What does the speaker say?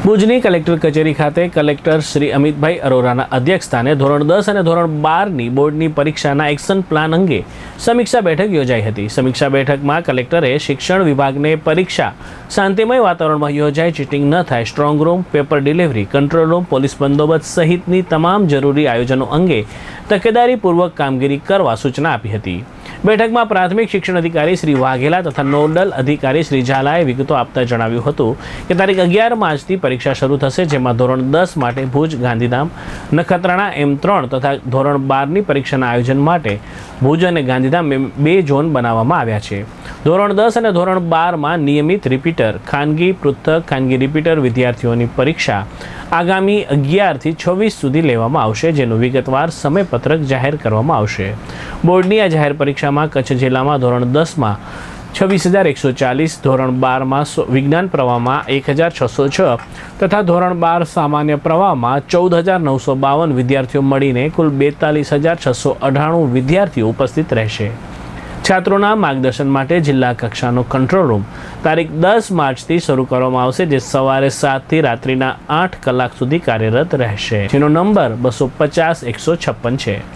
ભુજની કલેક્ટર કચેરી ખાતે કલેક્ટર શ્રી અમિતભાઈ અરોરાના અધ્યક્ષસ્થાને ધોરણ 10 અને ધોરણ 12ની બોર્ડની પરીક્ષાના એક્શન પ્લાન અંગે સમીક્ષા બેઠક યોજાઈ હતી। સમીક્ષા બેઠકમાં કલેક્ટરે શિક્ષણ વિભાગને પરીક્ષા શાંતિમય વાતાવરણમાં યોજાય, ચીટિંગ ન થાય, strong room, paper delivery, control room, police બંદોબસ્ત સહિતની તમામ જરૂરી આયોજનો અંગે તકેદારીપૂર્વક કામગીરી કરવા સૂચના આપી હતી। બેઠકમાં પ્રાથમિક શિક્ષણ અધિકારી શ્રી વાઘેલા તથા નોડલ અધિકારી શ્રી ઝાલાએ વિગતો આપતા જણાવ્યું હતું કે તારીખ 11 માર્ચથી પરીક્ષા શરૂ થશે, જેમાં ધોરણ 10 માટે ભુજ, ગાંધીધામ, નખત્રાણા M3 તથા ધોરણ 12ની પરીક્ષાના આયોજન માટે ભુજ અને ગાંધીધામ 2 ઝોન બનાવવામાં આવ્યા છે। ધોરણ 10 અને ધોરણ 12માં નિયમિત રિપીટર, ખાનગી, પૃથક ખાનગી રિપીટર વિદ્યાર્થીઓની પરીક્ષા આગામી 11 થી 26 સુધી લેવામાં આવશે, જેનું વિગતવાર સમયપત્રક જાહેર કરવામાં આવશે। બોર્ડની આ જાહેર પરીક્ષામાં કચ્છ જિલ્લામાં ધોરણ 10માં 26,140, ધોરણ 12માં વિજ્ઞાન પ્રવાહમાં 1,606 તથા ધોરણ 12 સામાન્ય પ્રવાહમાં 14,952 વિદ્યાર્થીઓ મળીને કુલ 42,698 વિદ્યાર્થીઓ ઉપસ્થિત રહેશે। છાત્રોના માર્ગદર્શન માટે જિલ્લા કક્ષાનો કંટ્રોલ રૂમ તારીખ 10 માર્ચથી શરૂ કરવામાં આવશે, જે સવારે 7 થી રાત્રિના 8 કલાક સુધી કાર્યરત રહેશે, જેનો નંબર 250-156 છે।